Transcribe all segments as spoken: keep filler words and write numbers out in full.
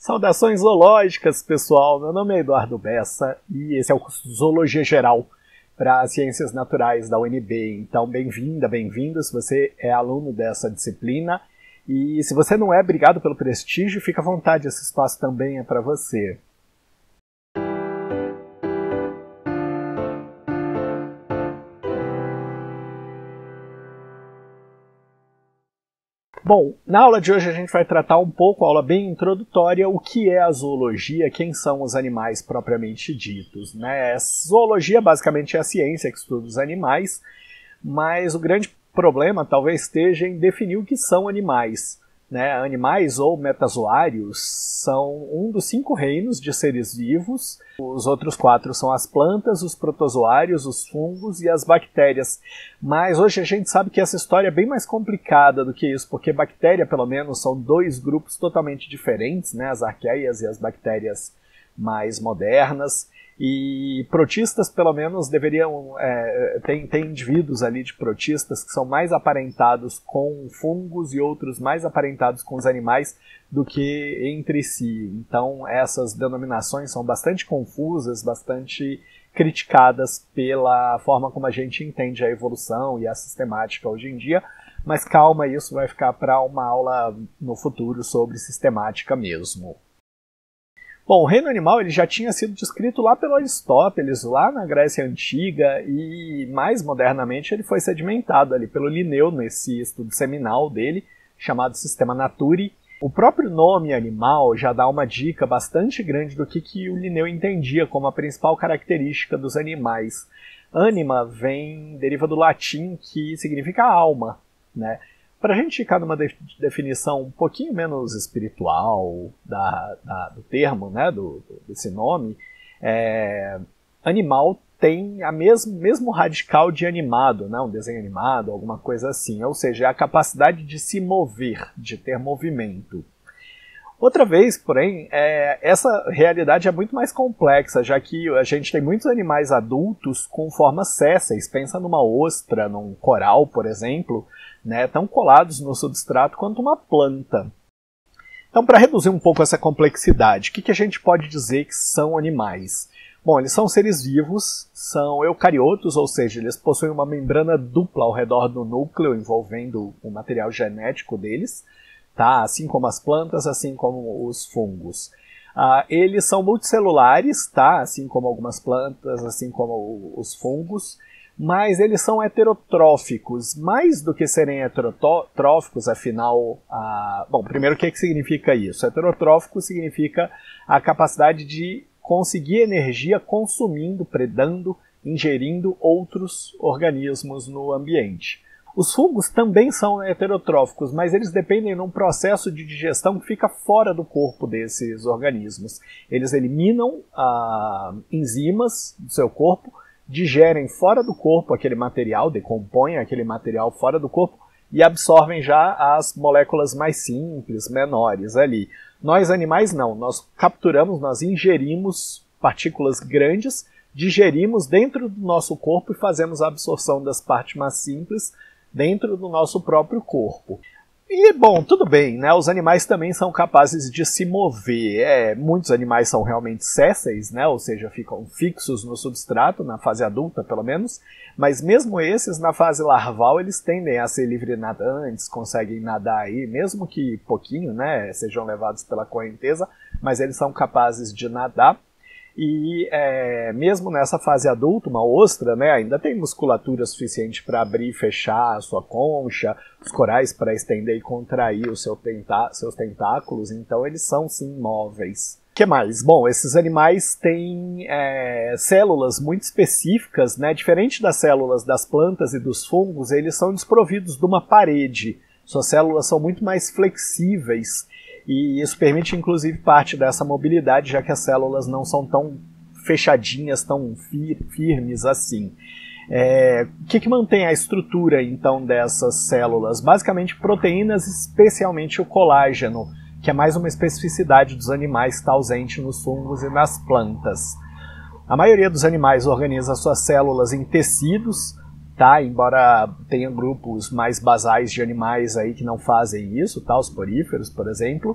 Saudações zoológicas, pessoal! Meu nome é Eduardo Bessa e esse é o curso de Zoologia Geral para Ciências Naturais da U N B. Então, bem-vinda, bem-vindo se você é aluno dessa disciplina. E se você não é, obrigado pelo prestígio, fica à vontade, esse espaço também é para você. Bom, na aula de hoje a gente vai tratar um pouco, aula bem introdutória, o que é a zoologia, quem são os animais propriamente ditos, né? Zoologia basicamente é a ciência que estuda os animais, mas o grande problema talvez esteja em definir o que são animais, né? Animais ou metazoários são um dos cinco reinos de seres vivos. Os outros quatro são as plantas, os protozoários, os fungos e as bactérias. Mas hoje a gente sabe que essa história é bem mais complicada do que isso, porque bactéria, pelo menos, são dois grupos totalmente diferentes, né? As arqueias e as bactérias mais modernas. E protistas, pelo menos, deveriam... É, tem, tem indivíduos ali de protistas que são mais aparentados com fungos e outros mais aparentados com os animais do que entre si. Então, essas denominações são bastante confusas, bastante criticadas pela forma como a gente entende a evolução e a sistemática hoje em dia. Mas calma, isso vai ficar para uma aula no futuro sobre sistemática mesmo. Bom, o reino animal ele já tinha sido descrito lá pelo Aristóteles, lá na Grécia Antiga, e mais modernamente ele foi sedimentado ali pelo Linneu, nesse estudo seminal dele, chamado Systema Naturae. O próprio nome animal já dá uma dica bastante grande do que, que o Linneu entendia como a principal característica dos animais. Anima vem, deriva do latim, que significa alma, né? Para a gente ficar numa definição um pouquinho menos espiritual da, da, do termo, né, do, desse nome, é, animal tem a mesmo, mesmo radical de animado, né, um desenho animado, alguma coisa assim, ou seja, é a capacidade de se mover, de ter movimento. Outra vez, porém, é, essa realidade é muito mais complexa, já que a gente tem muitos animais adultos com formas sésseis. Pensa numa ostra, num coral, por exemplo, né, tão colados no substrato quanto uma planta. Então, para reduzir um pouco essa complexidade, o que, que a gente pode dizer que são animais? Bom, eles são seres vivos, são eucariotos, ou seja, eles possuem uma membrana dupla ao redor do núcleo, envolvendo o material genético deles, tá? Assim como as plantas, assim como os fungos. Uh, eles são multicelulares, tá? Assim como algumas plantas, assim como os fungos, mas eles são heterotróficos. Mais do que serem heterotróficos, afinal... Uh, bom, primeiro, o que, que significa isso? Heterotrófico significa a capacidade de conseguir energia consumindo, predando, ingerindo outros organismos no ambiente. Os fungos também são heterotróficos, mas eles dependem de um processo de digestão que fica fora do corpo desses organismos. Eles eliminam ah, enzimas do seu corpo, digerem fora do corpo aquele material, decompõem aquele material fora do corpo e absorvem já as moléculas mais simples, menores ali. Nós animais não, nós capturamos, nós ingerimos partículas grandes, digerimos dentro do nosso corpo e fazemos a absorção das partes mais simples dentro do nosso próprio corpo. E, bom, tudo bem, né? Os animais também são capazes de se mover. É, muitos animais são realmente sésseis, né? Ou seja, ficam fixos no substrato, na fase adulta, pelo menos. Mas mesmo esses, na fase larval, eles tendem a ser livre nadantes, conseguem nadar aí, mesmo que pouquinho, né? Sejam levados pela correnteza, mas eles são capazes de nadar. E é, mesmo nessa fase adulta, uma ostra, né, ainda tem musculatura suficiente para abrir e fechar a sua concha, os corais para estender e contrair os seu tentá seus tentáculos, então eles são sim móveis. O que mais? Bom, esses animais têm é, células muito específicas, né, diferente das células das plantas e dos fungos, eles são desprovidos de uma parede, suas células são muito mais flexíveis. E isso permite, inclusive, parte dessa mobilidade, já que as células não são tão fechadinhas, tão fir firmes assim. É, o que, que mantém a estrutura, então, dessas células? Basicamente, proteínas, especialmente o colágeno, que é mais uma especificidade dos animais que está ausente nos fungos e nas plantas. A maioria dos animais organiza suas células em tecidos, tá? Embora tenha grupos mais basais de animais aí que não fazem isso, tá? Os poríferos, por exemplo,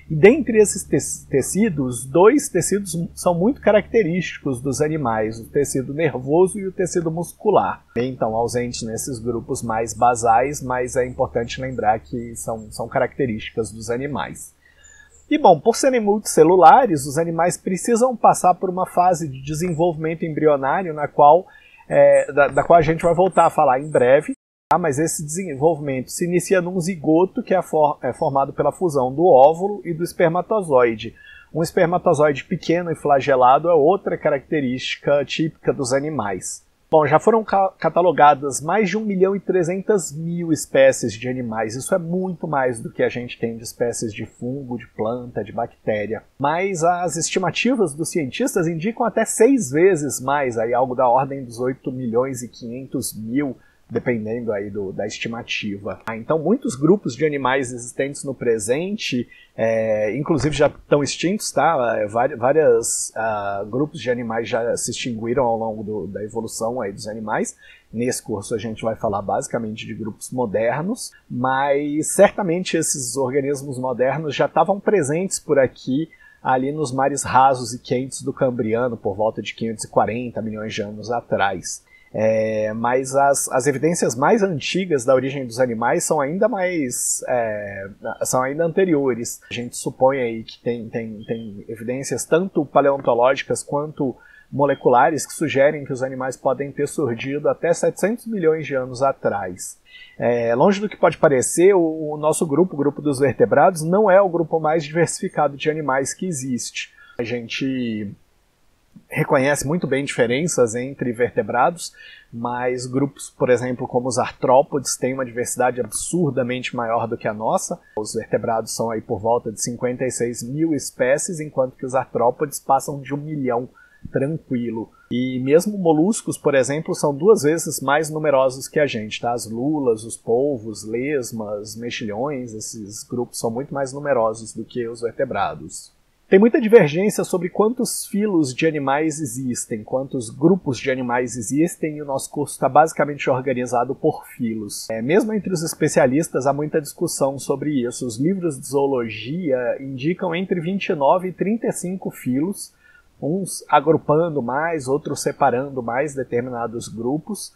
E dentre esses te tecidos, dois tecidos são muito característicos dos animais, o tecido nervoso e o tecido muscular. Então, ausentes nesses grupos mais basais, mas é importante lembrar que são, são características dos animais. E bom, por serem multicelulares, os animais precisam passar por uma fase de desenvolvimento embrionário na qual, é, da, da qual a gente vai voltar a falar em breve. Mas esse desenvolvimento se inicia num zigoto, que é, for, é formado pela fusão do óvulo e do espermatozoide. Um espermatozoide pequeno e flagelado é outra característica típica dos animais. Bom, já foram ca catalogadas mais de um milhão e trezentas mil espécies de animais. Isso é muito mais do que a gente tem de espécies de fungo, de planta, de bactéria. Mas as estimativas dos cientistas indicam até seis vezes mais, aí algo da ordem dos oito milhões e quinhentos mil, dependendo aí do, da estimativa. Então, muitos grupos de animais existentes no presente, é, inclusive já estão extintos, tá? Vários uh, grupos de animais já se extinguiram ao longo do, da evolução aí dos animais. Nesse curso a gente vai falar basicamente de grupos modernos, mas certamente esses organismos modernos já estavam presentes por aqui, ali nos mares rasos e quentes do Cambriano, por volta de quinhentos e quarenta milhões de anos atrás. É, mas as, as evidências mais antigas da origem dos animais são ainda mais é, são ainda anteriores. A gente supõe aí que tem, tem, tem evidências tanto paleontológicas quanto moleculares que sugerem que os animais podem ter surgido até setecentos milhões de anos atrás. É, longe do que pode parecer, o, o nosso grupo, o grupo dos vertebrados, não é o grupo mais diversificado de animais que existe. A gente reconhece muito bem diferenças entre vertebrados, mas grupos, por exemplo, como os artrópodes, têm uma diversidade absurdamente maior do que a nossa. Os vertebrados são aí por volta de cinquenta e seis mil espécies, enquanto que os artrópodes passam de um milhão, tranquilo. E mesmo moluscos, por exemplo, são duas vezes mais numerosos que a gente, tá? As lulas, os polvos, lesmas, mexilhões, esses grupos são muito mais numerosos do que os vertebrados. Tem muita divergência sobre quantos filos de animais existem, quantos grupos de animais existem, e o nosso curso está basicamente organizado por filos. É, mesmo entre os especialistas há muita discussão sobre isso. Os livros de zoologia indicam entre vinte e nove e trinta e cinco filos, uns agrupando mais, outros separando mais determinados grupos,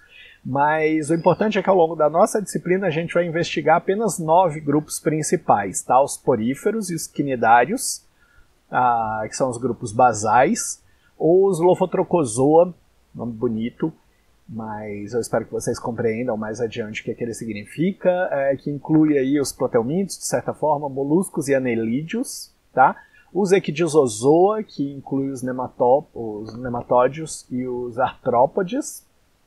mas o importante é que ao longo da nossa disciplina a gente vai investigar apenas nove grupos principais, tá? Os poríferos e os quinidários, Ah, que são os grupos basais, ou os Lophotrochozoa, nome bonito, mas eu espero que vocês compreendam mais adiante o que, é que ele significa, é, que inclui aí os proteomídeos, de certa forma, moluscos e anelídeos, tá? Os Ecdysozoa, que inclui os, nemató os nematódios e os artrópodes,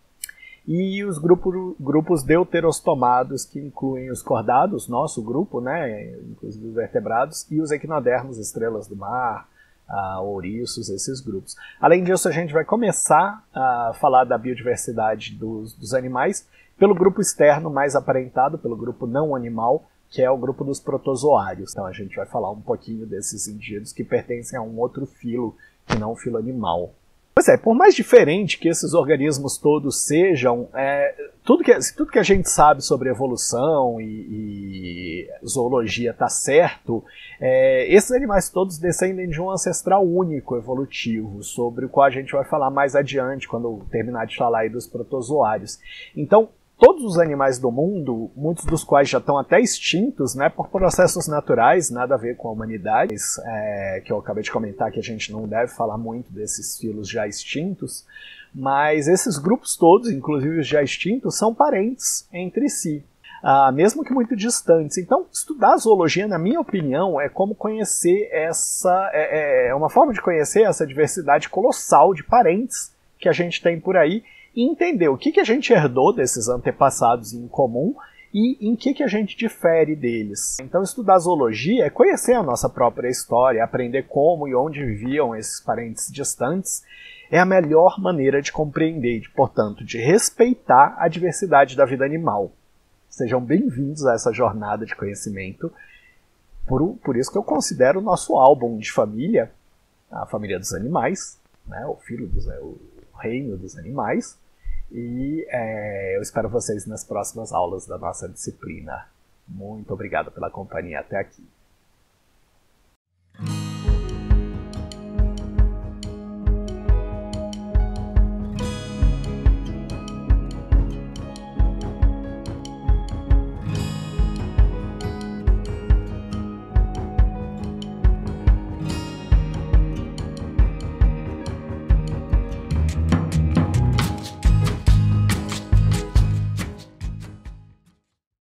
e os grupo, grupos deuterostomados, que incluem os cordados, nosso grupo, né, inclusive os vertebrados, e os equinodermos, estrelas do mar, uh, ouriços, esses grupos. Além disso, a gente vai começar a falar da biodiversidade dos, dos animais pelo grupo externo mais aparentado, pelo grupo não animal, que é o grupo dos protozoários. Então a gente vai falar um pouquinho desses indivíduos que pertencem a um outro filo, que não o filo animal. Pois é, por mais diferente que esses organismos todos sejam, é, tudo, que, tudo que a gente sabe sobre evolução e, e zoologia está certo, é, esses animais todos descendem de um ancestral único evolutivo, sobre o qual a gente vai falar mais adiante, quando terminar de falar aí dos protozoários. Então, todos os animais do mundo, muitos dos quais já estão até extintos, né, por processos naturais, nada a ver com a humanidade, é, que eu acabei de comentar que a gente não deve falar muito desses filos já extintos, mas esses grupos todos, inclusive os já extintos, são parentes entre si, ah, mesmo que muito distantes. Então, estudar zoologia, na minha opinião, é como conhecer essa, é, é uma forma de conhecer essa diversidade colossal de parentes que a gente tem por aí, e entender o que, que a gente herdou desses antepassados em comum e em que, que a gente difere deles. Então, estudar zoologia é conhecer a nossa própria história, aprender como e onde viviam esses parentes distantes, é a melhor maneira de compreender e, portanto, de respeitar a diversidade da vida animal. Sejam bem-vindos a essa jornada de conhecimento. Por, por isso que eu considero o nosso álbum de família, a família dos animais, né, o filho dos, o reino dos animais, e é, eu espero vocês nas próximas aulas da nossa disciplina. Muito obrigado pela companhia até aqui.